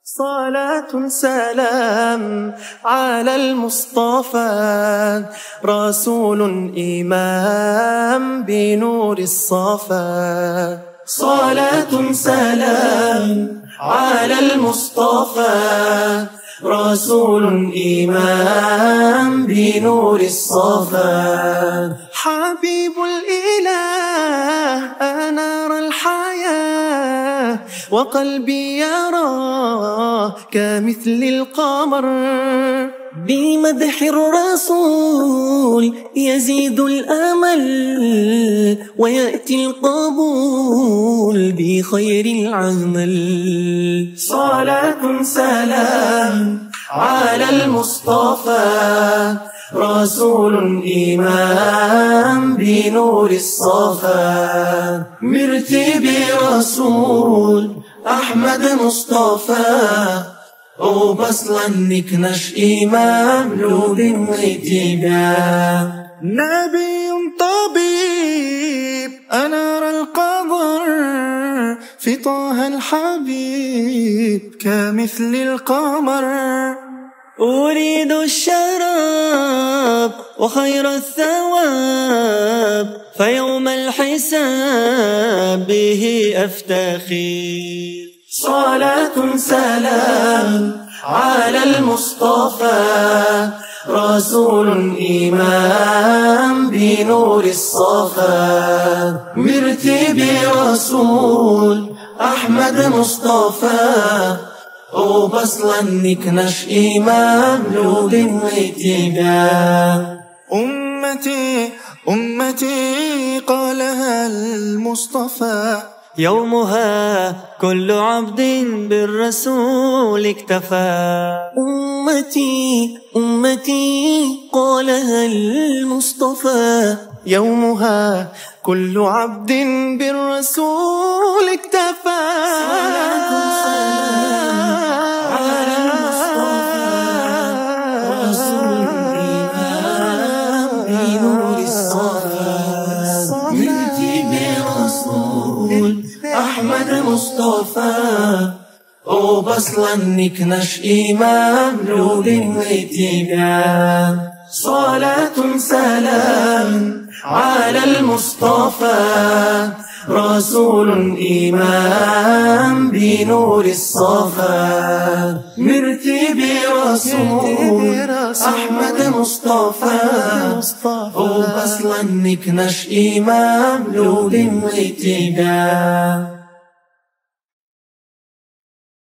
صلاة سلام على المصطفى، رسول إمام بنور الصفا. صلاة سلام على المصطفى، رسول إمام بنور الصفا. حبيب الإله أنار الحياة، وقلبي يراه كمثل القمر. بمدح الرسول يزيد الأمل، ويأتي القبول بخير العمل. صلاة سلام على المصطفى، رسول إمام بنور الصفا. مرتبي رسول أحمد مصطفى، وبصلا نكنش إمام لود اتباع. نبي طبيب أنار القبر، في طه الحبيب كمثل القمر. أريد الشراب وخير الثواب، فيوم الحساب به أفتخر. صلاة سلام على المصطفى، رسول إمام بنور الصفا. مرتبي رسول أحمد مصطفى، وبصلا نكنش إمام لود اتباع. أمتي قالها المصطفى، يومها كل عبد بالرسول اكتفى. أمتي قالها المصطفى، يومها كل عبد بالرسول اكتفى. أحمد مصطفى، وبصلا نكنش إمام لود اتباع. صلاة سلام على المصطفى، رسول إمام بنور الصفا. مرتبي رسول أحمد مصطفى، وبصلا نكنش إمام لود اتباع.